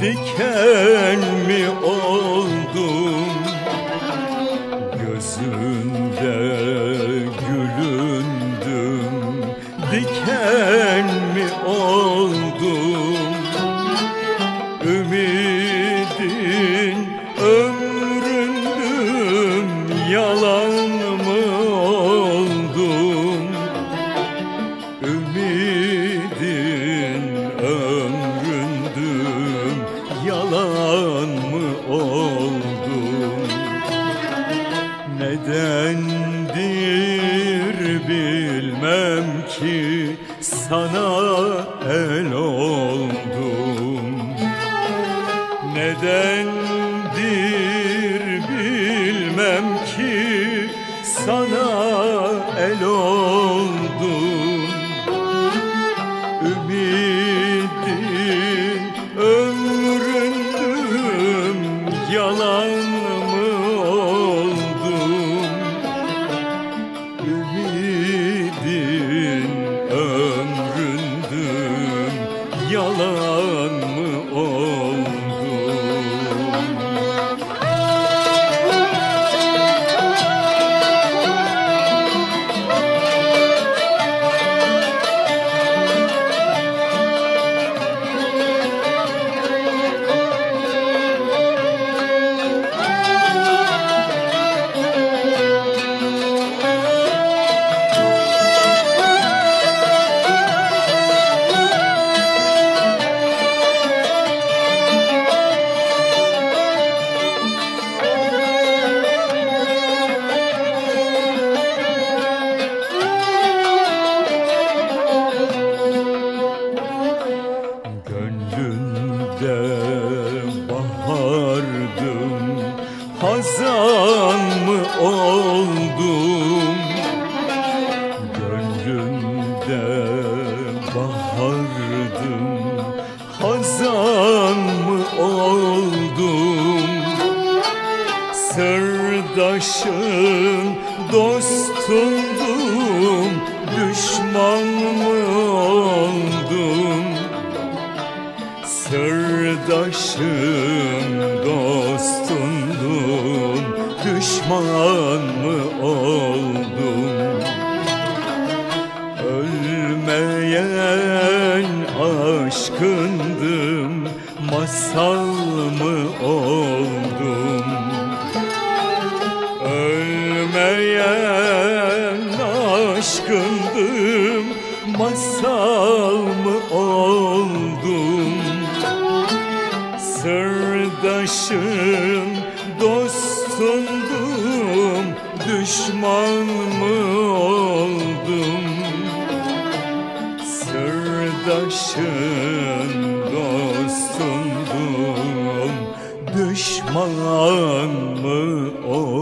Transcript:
diken mi oldum? Gözünde gülündüm, diken mi oldum? Ümidin ömründüm, yalan mı oldum? Ümidin ömründüm, yalan mı oldum? Nedendir bilmem ki sana el oldum. Nedendir bilmem ki sana el oldum. Ümidin ömründüm, yalan mı oldum? Ümidin ömründüm, yalan mı oldum? Gönlünde bahardım, hazan mı oldum? Gönlünde bahardım, hazan mı oldum? Sırdaşın dostundum, düşman mı oldum? Sırdaşım dostundum, düşman mı oldum? Ölmeyen aşkındım, masal mı oldum? Ölmeyen aşkındım, masal mı oldum? Sırdaşım dostundum, düşman mı oldum? Sırdaşım dostundum, düşman mı oldum?